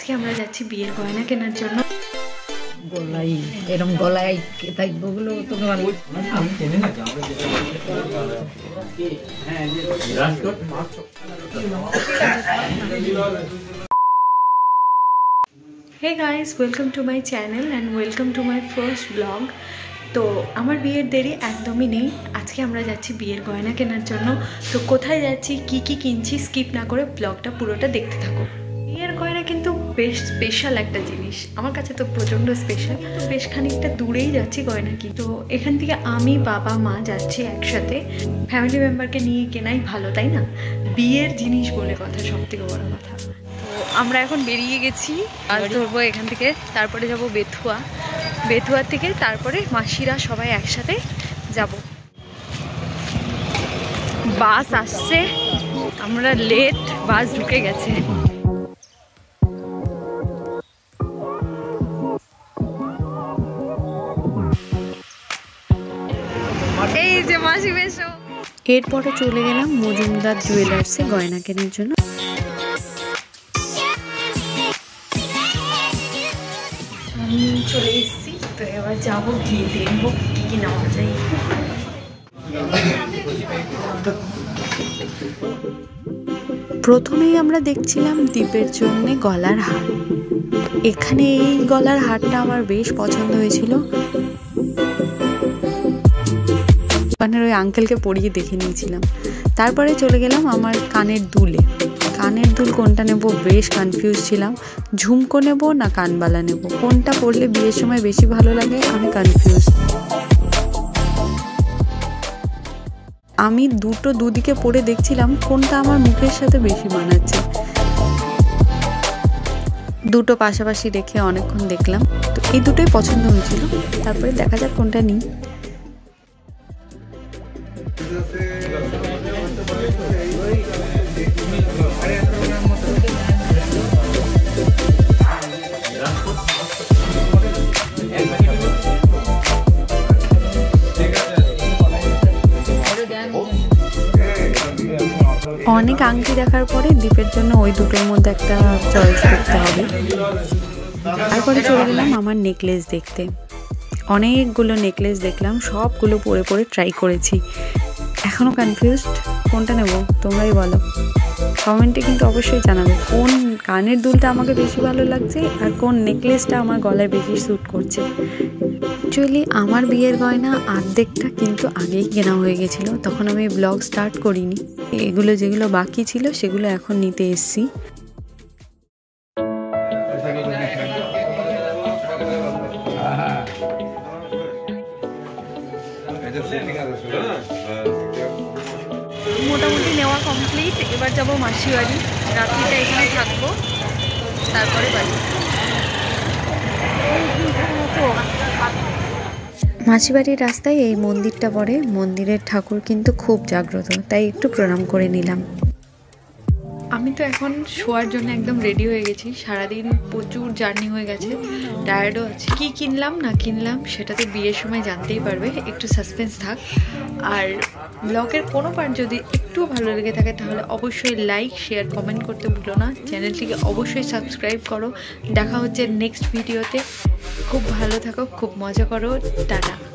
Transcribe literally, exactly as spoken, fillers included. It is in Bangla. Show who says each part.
Speaker 1: আজকে আমরা যাচ্ছি বিয়ের গয়না কেনার জন্য।
Speaker 2: গলাই এরকম গলায় থাকবে গুলো তোকে
Speaker 1: Hey guys, welcome to my channel and welcome to my first vlog. তো আমার বিয়ের দেরি একদমই নেই, আজকে আমরা যাচ্ছি বিয়ের গয়না কেনার জন্য। তো কোথায় যাচ্ছি, কি কি কিনছি, স্কিপ না করে ব্লগটা পুরোটা দেখতে থাকো। বিয়ের গয়না কিন্তু বেশ স্পেশাল একটা জিনিস, আমার কাছে তো প্রচণ্ড স্পেশাল। তো বেশ খানিকটা দূরেই যাচ্ছি গয়না কি, তো এখান থেকে আমি বাবা মা যাচ্ছি একসাথে। ফ্যামিলি মেম্বারকে নিয়ে কেনাই ভালো, তাই না? বিয়ের জিনিস বলে কথা, সব থেকে বড় কথা। তো আমরা এখন বেরিয়ে গেছি, বাস ধরবো এখান থেকে, তারপরে যাব বেথুয়া, বেথুয়া থেকে তারপরে মাসিরা সবাই একসাথে যাব। বাস আসছে, আমরা লেট, বাস ঢুকে গেছে। এই যে মাসি বেশো। এরপরে চলে গেলাম মজুমদার জুয়েলার্সে গয়না কেনার জন্য। আমি চলে এসেছি, তো এবার যাবো, গিয়ে দেখবো কি কি নেওয়া যায়। প্রথমেই আমরা দেখছিলাম দীপের জন্য গলার হার। এখানে এই গলার হারটা আমার বেশ পছন্দ হয়েছিল, মানে ওই আঙ্কেলকে পরিয়ে দেখে নিয়েছিলাম। তারপরে চলে গেলাম আমার কানের দুলে। কানের দুল কোনটা নেব বেশ কনফিউজ ছিলাম, ঝুমকো নেব না কানবালা নেব, কোনটা পরলে বিয়ের সময় বেশি ভালো লাগে, আমি কনফিউজ। আমি দুটো দুদিকে পরে দেখছিলাম কোনটা আমার মুখের সাথে বেশি মানাচ্ছে। দুটো পাশাপাশি রেখে অনেকক্ষণ দেখলাম, তো এই দুটোই পছন্দ হয়েছিল। তারপরে দেখা যাক কোনটা নিই। অনেক আংটি দেখার পরে দীপের জন্য ওই দুটোর মধ্যে একটা চয়েস করতে হবে। তারপরে চলে গেলাম আমার নেকলেস দেখতে। অনেকগুলো নেকলেস দেখলাম, সবগুলো পরে পরে ট্রাই করেছি। এখনও কনফিউজড, কোনটা নেব তোমরাই বলো। কমেন্টে কিন্তু অবশ্যই জানাবে কোন কানের দুলটা আমাকে বেশি ভালো লাগছে আর কোন নেকলেসটা আমার গলায় বেশি স্যুট করছে। অ্যাকচুয়ালি আমার বিয়ের গয়না অর্ধেকটা কিন্তু আগেই কেনা হয়ে গেছিলো, তখন আমি ব্লগ স্টার্ট করিনি। এগুলো যেগুলো বাকি ছিল সেগুলো এখন নিতে এসছি। মোটামুটি নেওয়া কমপ্লিট, এবার যাবো মাসি বাড়ি, রাত্রিটা এখানে থাকবো, তারপরে বাড়ি। মাসি বাড়ির রাস্তায় এই মন্দিরটা পড়ে, মন্দিরের ঠাকুর কিন্তু খুব জাগ্রত, তাই একটু প্রণাম করে নিলাম। আমি তো এখন শোয়ার জন্য একদম রেডি হয়ে গেছি, সারাদিন প্রচুর জার্নি হয়ে গেছে, টায়ার্ডও আছে। কি কিনলাম না কিনলাম সেটা তো বিয়ের সময় জানতেই পারবে, একটু সাসপেন্স থাক। আর ব্লগের কোনো পার্ট যদি একটু ভালো লেগে থাকে তাহলে অবশ্যই লাইক শেয়ার কমেন্ট করতে ভুলো না, চ্যানেলটিকে অবশ্যই সাবস্ক্রাইব করো। দেখা হচ্ছে নেক্সট ভিডিওতে, খুব ভালো থাকো, খুব মজা করো, টাটা।